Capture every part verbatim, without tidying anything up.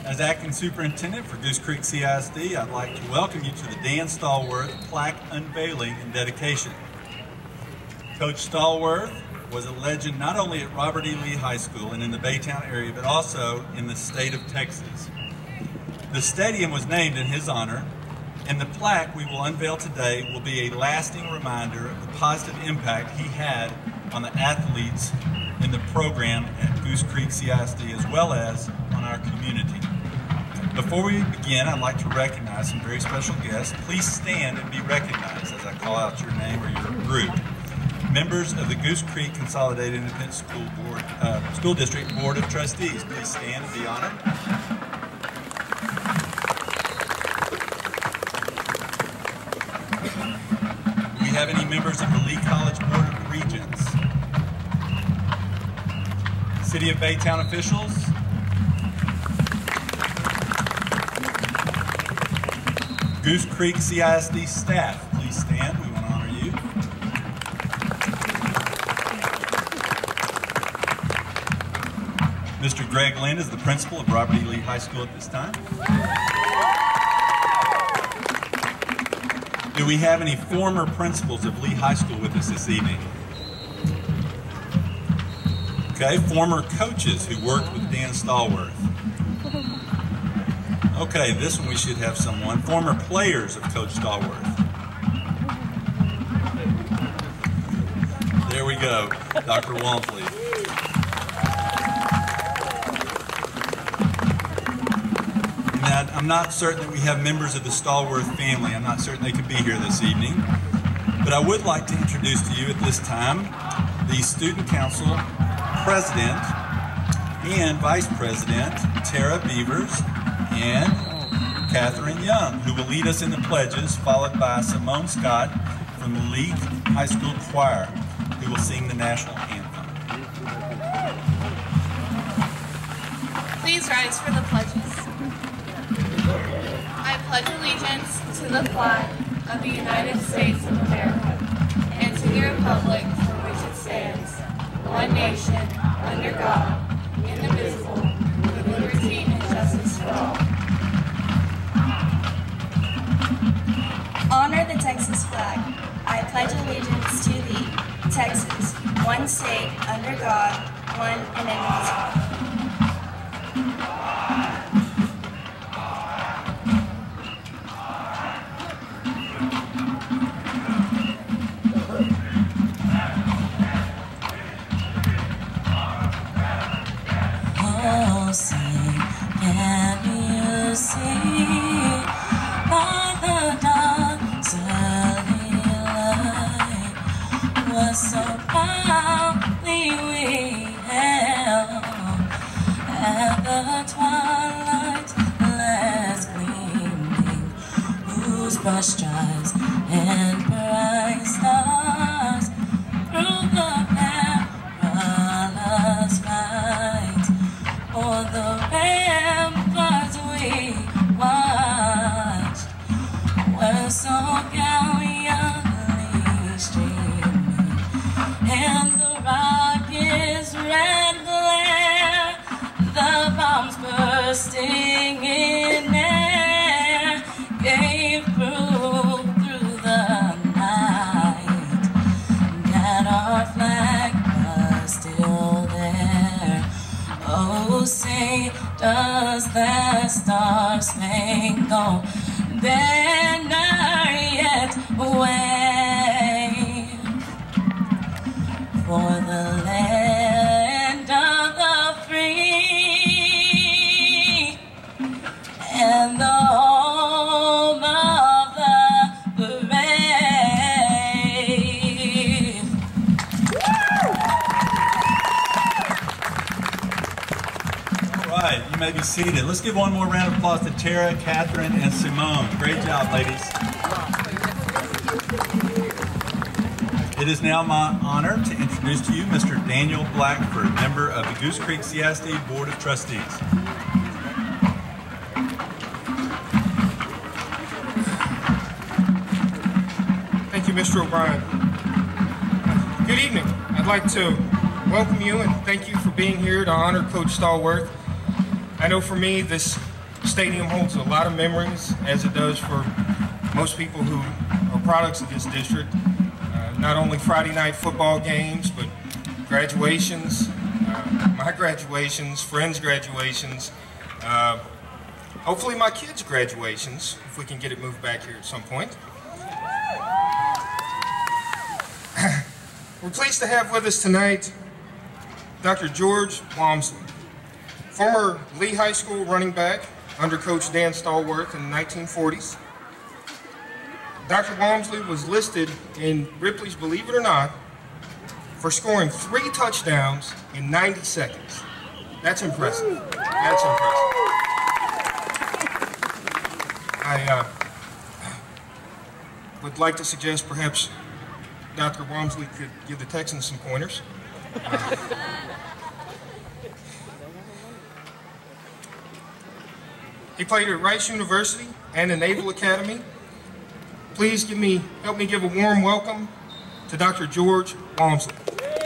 As acting superintendent for Goose Creek C I S D, I'd like to welcome you to the Dan Stallworth plaque unveiling and dedication. Coach Stallworth was a legend not only at Robert E. Lee High School and in the Baytown area, but also in the state of Texas. The stadium was named in his honor, and the plaque we will unveil today will be a lasting reminder of the positive impact he had on the athletes in the program at Goose Creek C I S D, as well as on our community. Before we begin, I'd like to recognize some very special guests. Please stand and be recognized as I call out your name or your group. Members of the Goose Creek Consolidated Independent School Board, uh, School District Board of Trustees, please stand and be honored. Do we have any members of the Lee College Board of Regents? City of Baytown officials? Goose Creek C I S D staff, please stand. We want to honor you. Mister Greg Lynn is the principal of Robert E. Lee High School at this time. Do we have any former principals of Lee High School with us this evening? Okay, former coaches who worked with Dan Stallworth. Okay, this one we should have someone. Former players of Coach Stallworth. There we go, Doctor Walmsley. Now, I'm not certain that we have members of the Stallworth family. I'm not certain they could be here this evening. But I would like to introduce to you at this time the Student Council President and Vice President, Tara Beavers, and Catherine Young, who will lead us in the pledges, followed by Simone Scott from the Lee High School Choir, who will sing the national anthem. Please rise for the pledges. I pledge allegiance to the flag of the United States of America and to the republic for which it stands, one nation, under God, indivisible, with liberty and justice for all. Honor the Texas flag. I pledge allegiance to thee, Texas, one state, under God, one and indivisible. Oh, see, can you see by the dawn's early light what so proudly we hailed at the twilight's last gleaming, whose brush stripes and bright stars through the perilous fight o'er the ramparts we watched were so gallantly streaming, and the rocket's red glare, the bombs bursting in air, gave proof through the night that our flag was still there. Oh, say, does that star-spangled banner yet wave for the land of the free and the home of the brave? All right, you may be seated. Let's give one more round of applause to Tara, Catherine, and Simone. Great job, ladies. It is now my honor to introduce to you Mister Daniel Blackford, member of the Goose Creek C I S D Board of Trustees. Thank you, Mister O'Brien. Good evening. I'd like to welcome you and thank you for being here to honor Coach Stallworth. I know for me, this stadium holds a lot of memories, as it does for most people who are products of this district. Uh, not only Friday night football games, but graduations, uh, my graduations, friends' graduations, uh, hopefully my kids' graduations, if we can get it moved back here at some point. We're pleased to have with us tonight Doctor George Walmsley, former Lee High School running back under Coach Dan Stallworth in the nineteen forties. Doctor Walmsley was listed in Ripley's Believe It or Not for scoring three touchdowns in ninety seconds. That's impressive. That's impressive. I uh, would like to suggest perhaps Doctor Walmsley could give the Texans some pointers. Uh, he played at Rice University and the Naval Academy. Please give me, help me give a warm welcome to Doctor George Walmsley.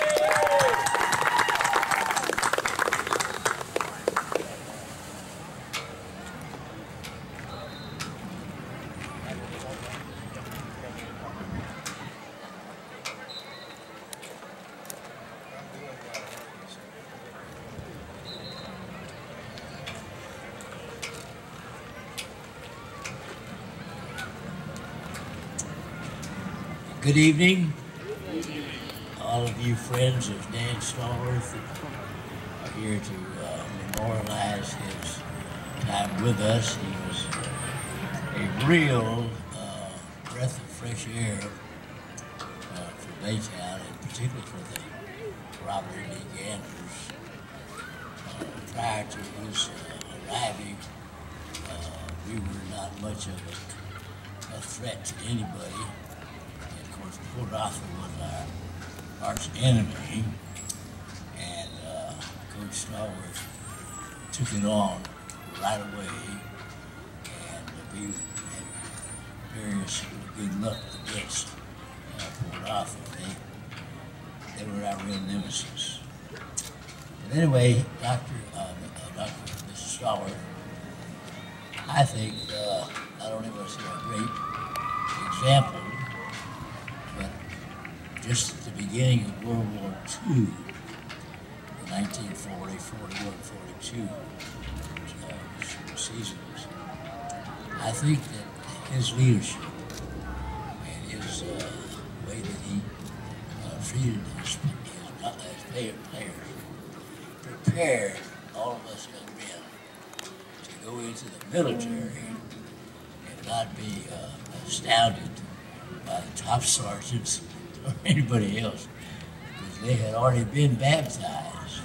Good evening, all of you friends of Dan Stallworth are here to uh, memorialize his time with us. He was a real uh, breath of fresh air uh, for Baytown, and particularly for the Robert E. Lee Ganders. Uh, prior to his uh, arriving, uh, we were not much of a, a threat to anybody. Port Arthur was our arch enemy, and uh, Coach Stallworth took it on right away, and we had various good luck against uh, Port Arthur. They, they were our real nemesis. But anyway, Doctor Uh, uh, Doctor Mister Stallworth, I think uh, not only was he a great example, just at the beginning of World War Two, the nineteen forty, forty-one, forty-two uh, seasons, I think that his leadership and his uh, way that he uh, treated his, his, his players prepared all of us young men to go into the military and not be uh, astounded by the top sergeants or anybody else, because they had already been baptized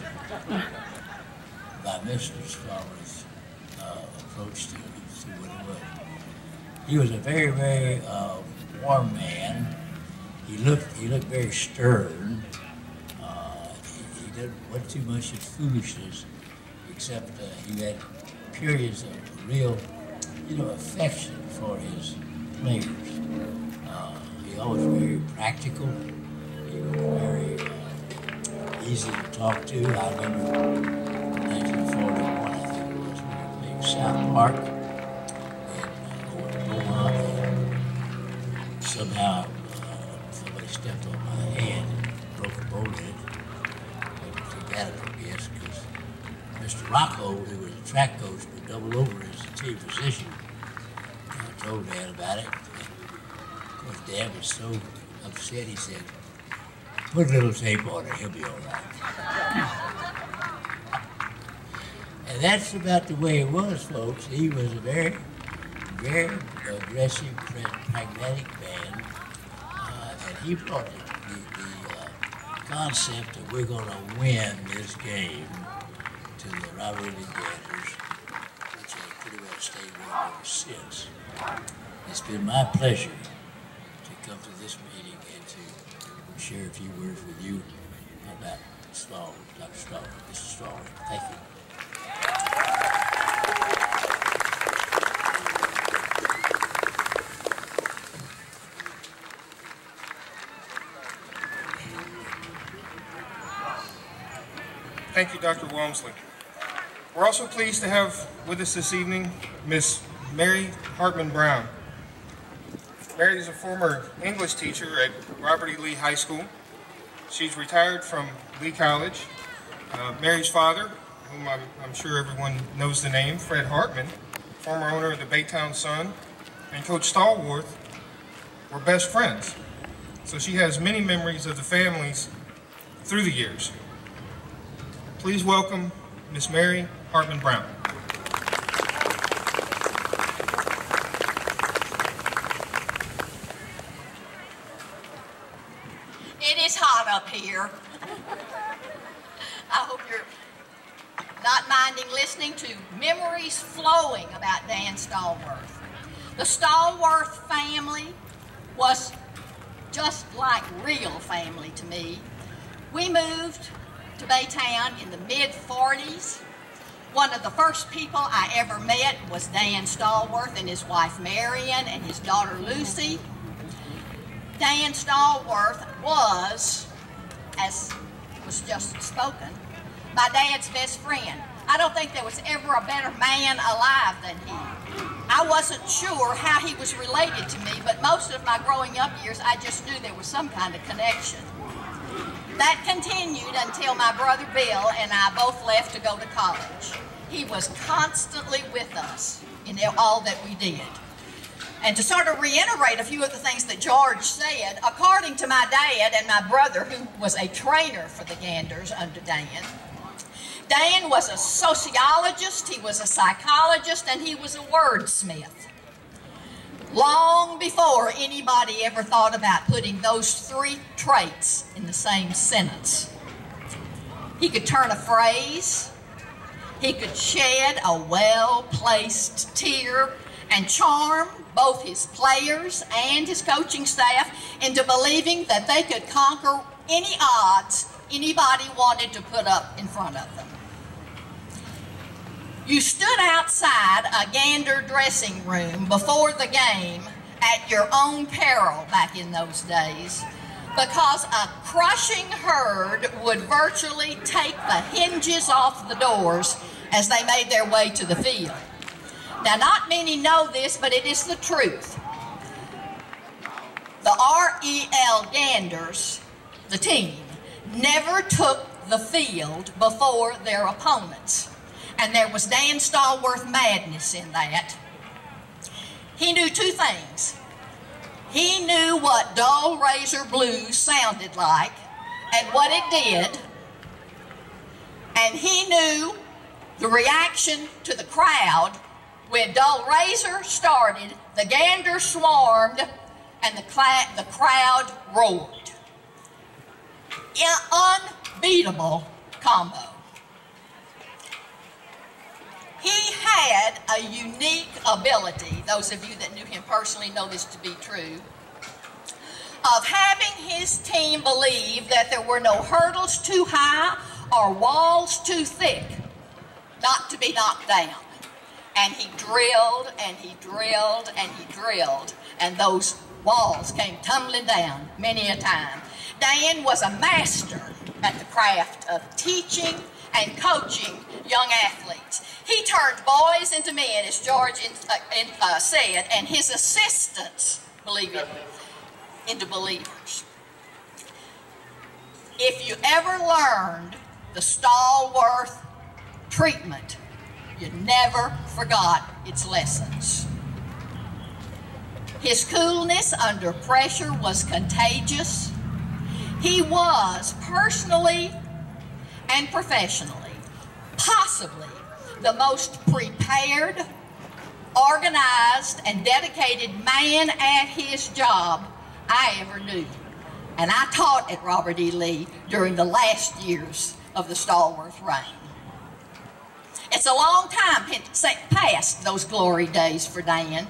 by Mister Stallworth's uh, approach to, to what it was. He was a very, very uh, warm man. He looked, he looked very stern. Uh, he, he didn't want too much of foolishness, except uh, he had periods of real, you know, affection for his players. Uh, He always very practical. He was very uh, easy to talk to. I remember in nineteen forty-one, I think it was, we were playing South Park and uh, over to Beaumont, and somehow uh, somebody stepped on my hand and broke a bone in it. And forgot it, I guess, because Mister Rocco, who was a track coach, but doubled over as a team physician. I told Dad about it. Of course, Dad was so upset, he said, put a little tape on it, he'll be all right. And that's about the way it was, folks. He was a very, very aggressive, pragmatic man, uh, and he brought the, the, the uh, concept that we're going to win this game to the Robert E. Lee Ganders, which has pretty well stayed with ever since. It's been my pleasure come to this meeting and to share a few words with you about Stallworth, Doctor Stallworth, Mister Stallworth. Thank you. Thank you, Doctor Walmsley. We're also pleased to have with us this evening Miss Mary Hartman Brown. Mary is a former English teacher at Robert E. Lee High School. She's retired from Lee College. Uh, Mary's father, whom I'm, I'm sure everyone knows the name, Fred Hartman, former owner of the Baytown Sun, and Coach Stallworth were best friends. So she has many memories of the families through the years. Please welcome Miss Mary Hartman Brown. It is hot up here. I hope you're not minding listening to memories flowing about Dan Stallworth. The Stallworth family was just like real family to me. We moved to Baytown in the mid forties. One of the first people I ever met was Dan Stallworth and his wife Marion and his daughter Lucy. Dan Stallworth was, as was just spoken, my dad's best friend. I don't think there was ever a better man alive than he. I wasn't sure how he was related to me, but most of my growing up years, I just knew there was some kind of connection. That continued until my brother Bill and I both left to go to college. He was constantly with us in all that we did. And to sort of reiterate a few of the things that George said, according to my dad and my brother, who was a trainer for the Ganders under Dan, Dan was a sociologist, he was a psychologist, and he was a wordsmith. Long before anybody ever thought about putting those three traits in the same sentence. He could turn a phrase, he could shed a well-placed tear and charm both his players and his coaching staff into believing that they could conquer any odds anybody wanted to put up in front of them. You stood outside a Gander dressing room before the game at your own peril back in those days because a crushing herd would virtually take the hinges off the doors as they made their way to the field. Now, not many know this, but it is the truth. The R E L Ganders, the team, never took the field before their opponents. And there was Dan Stallworth madness in that. He knew two things. He knew what dull razor blues sounded like and what it did. And he knew the reaction to the crowd when dull razor started, the Gander swarmed, and the, the crowd roared. An unbeatable combo. He had a unique ability, those of you that knew him personally know this to be true, of having his team believe that there were no hurdles too high or walls too thick not to be knocked down. And he drilled and he drilled and he drilled, and those walls came tumbling down many a time. Dan was a master at the craft of teaching and coaching young athletes. He turned boys into men, as George in, uh, in, uh, said, and his assistants, believe it, into believers. If you ever learned the Stallworth treatment, you never forgot its lessons. His coolness under pressure was contagious. He was personally and professionally possibly the most prepared, organized, and dedicated man at his job I ever knew. And I taught at Robert E. Lee during the last years of the Stallworth reign. It's a long time past those glory days for Dan,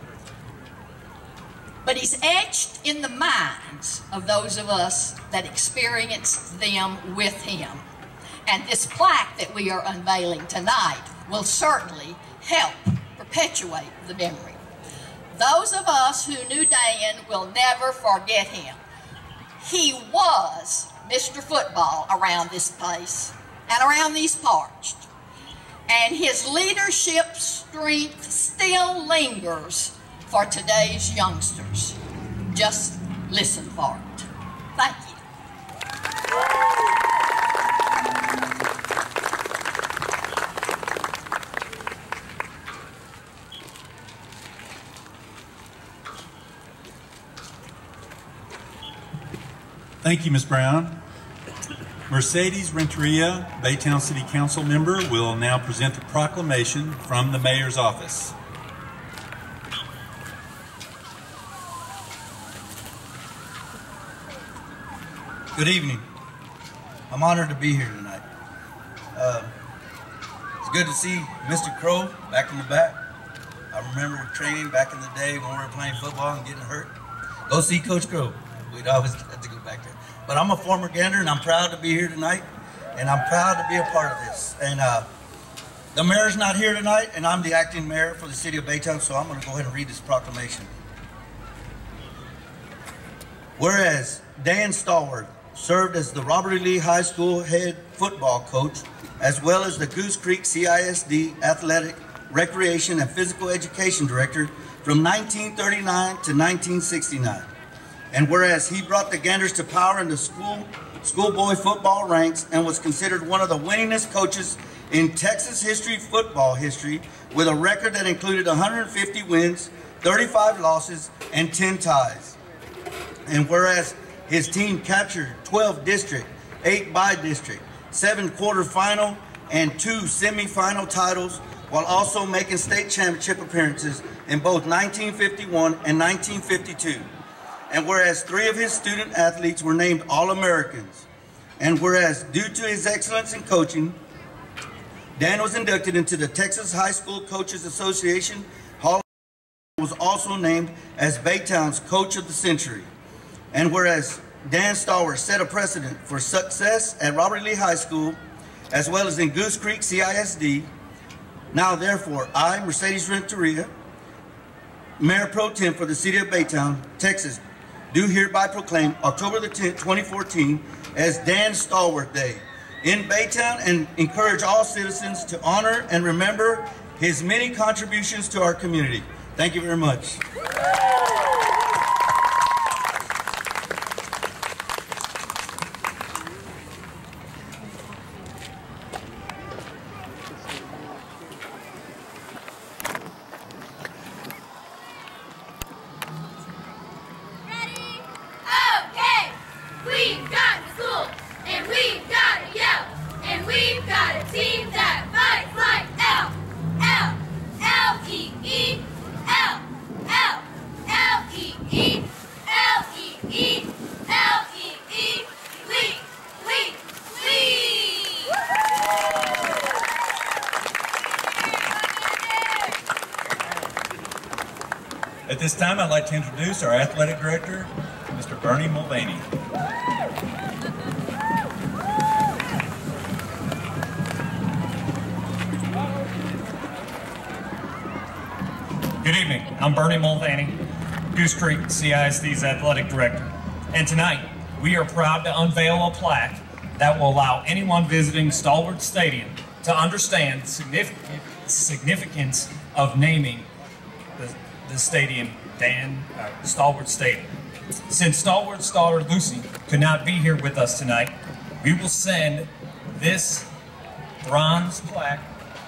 but he's etched in the minds of those of us that experienced them with him. And this plaque that we are unveiling tonight will certainly help perpetuate the memory. Those of us who knew Dan will never forget him. He was Mister Football around this place and around these parts. and his leadership strength still lingers for today's youngsters. Just listen for it. Thank you. Thank you, Miz Brown. Mercedes Renteria, Baytown City Council member, will now present the proclamation from the mayor's office. Good evening. I'm honored to be here tonight. Uh, it's good to see Mister Crow back in the back. I remember training back in the day when we were playing football and getting hurt. Go see Coach Crow. We'd always have to go back there. But I'm a former Gander, and I'm proud to be here tonight, and I'm proud to be a part of this. And uh, the mayor's not here tonight, and I'm the acting mayor for the city of Baytown, so I'm going to go ahead and read this proclamation. Whereas Dan Stallworth served as the Robert E. Lee High School head football coach, as well as the Goose Creek C I S D Athletic, Recreation, and Physical Education Director from nineteen thirty-nine to nineteen sixty-nine. And whereas he brought the Ganders to power in the school, schoolboy football ranks and was considered one of the winningest coaches in Texas history, football history, with a record that included one hundred fifty wins, thirty-five losses, and ten ties. And whereas his team captured twelve district, eight by-district, seven quarterfinal, and two semifinal titles, while also making state championship appearances in both nineteen fifty-one and nineteen fifty-two. And whereas three of his student athletes were named All-Americans, and whereas due to his excellence in coaching, Dan was inducted into the Texas High School Coaches Association Hall of Fame, was also named as Baytown's Coach of the Century. And whereas Dan Stallworth set a precedent for success at Robert E. Lee High School, as well as in Goose Creek C I S D, now therefore I, Mercedes Renteria, Mayor Pro Tem for the city of Baytown, Texas, do hereby proclaim October the tenth, twenty fourteen as Dan Stallworth Day in Baytown, and encourage all citizens to honor and remember his many contributions to our community. Thank you very much. At this time, I'd like to introduce our athletic director, Mister Bernie Mulvaney. Good evening, I'm Bernie Mulvaney, Goose Creek C I S D's athletic director. And tonight, we are proud to unveil a plaque that will allow anyone visiting Stallworth Stadium to understand the significant, significance of naming the, the stadium Dan uh, Stallworth Stadium. Since Stallworth's daughter Lucy could not be here with us tonight, we will send this bronze plaque.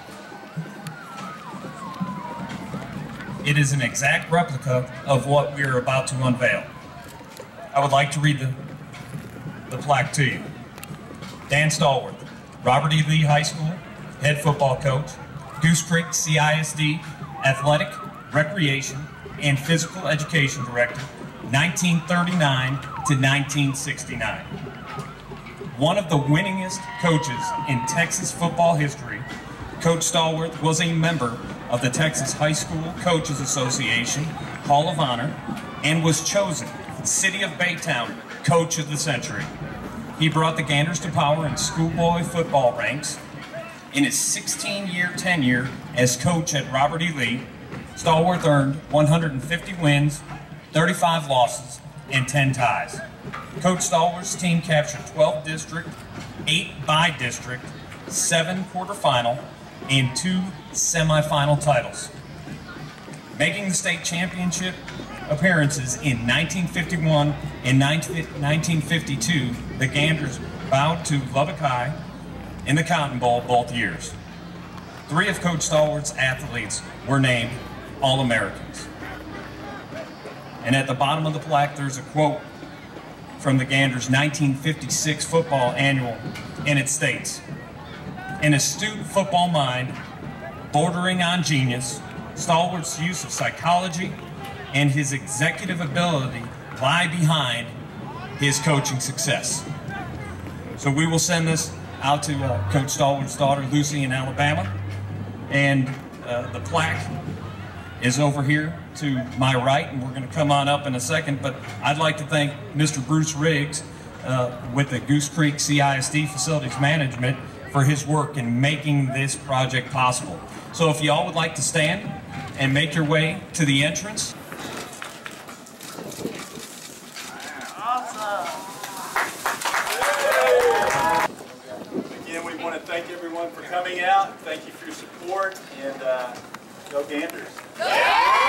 It is an exact replica of what we are about to unveil. I would like to read the, the plaque to you. Dan Stallworth, Robert E. Lee High School, head football coach, Goose Creek C I S D Athletic, Recreation, and Physical Education Director, nineteen thirty-nine to nineteen sixty-nine. One of the winningest coaches in Texas football history, Coach Stallworth was a member of the Texas High School Coaches Association Hall of Honor and was chosen City of Baytown Coach of the Century. He brought the Ganders to power in schoolboy football ranks. In his sixteen-year tenure as coach at Robert E. Lee, Stallworth earned one hundred fifty wins, thirty-five losses, and ten ties. Coach Stallworth's team captured twelve district, eight by district, seven quarterfinal, and two semifinal titles. Making the state championship appearances in nineteen fifty-one and nineteen fifty-two, the Ganders bowed to Lubbock High in the Cotton Bowl both years. Three of Coach Stallworth's athletes were named All-Americans. And at the bottom of the plaque, there's a quote from the Ganders' nineteen fifty-six football annual, and it states, "An astute football mind, bordering on genius, Stallworth's use of psychology and his executive ability lie behind his coaching success." So we will send this out to uh, Coach Stallworth's daughter, Lucy, in Alabama. And uh, the plaque is over here to my right, and we're going to come on up in a second. But I'd like to thank Mister Bruce Riggs uh, with the Goose Creek C I S D Facilities Management for his work in making this project possible. So if y'all would like to stand and make your way to the entrance. Again, we want to thank everyone for coming out. Thank you for your support, and uh, go Ganders.